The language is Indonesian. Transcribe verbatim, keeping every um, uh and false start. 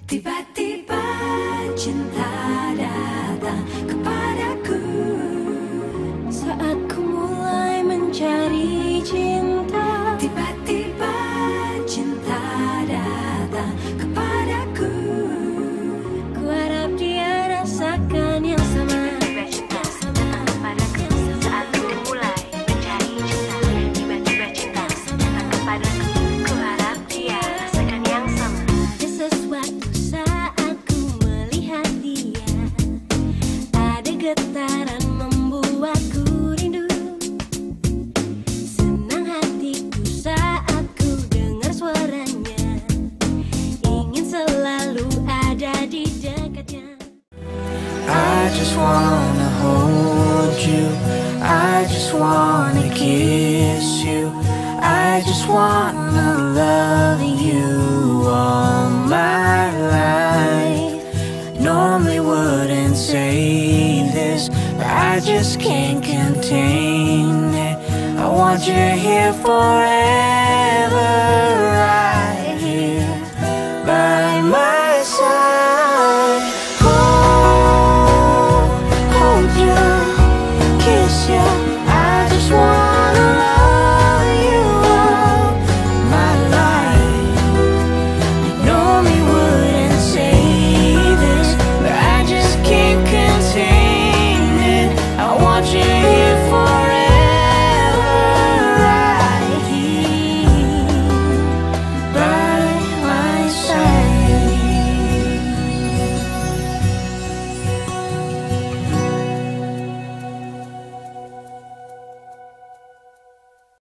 Tiba-tiba cinta datang kepadaku saat ku mulai mencari cinta. Tiba-tiba cinta datang kepadaku. Ku harap dia rasakan yang sama. Tiba-tiba cinta datang kepadaku saat ku mulai mencari cinta. Tiba-tiba cinta datang kepadaku. Ku harap dia rasakan yang sama. Ada sesuatu saat ku melihat dia, ada getaran membuatku rindu. Senang hatiku saat ku dengar suaranya, ingin selalu ada di dekatnya. I just wanna hold you, I just wanna kiss you, I just wanna love you all my life. Normally wouldn't say this, but I just can't contain it. I want you here forever.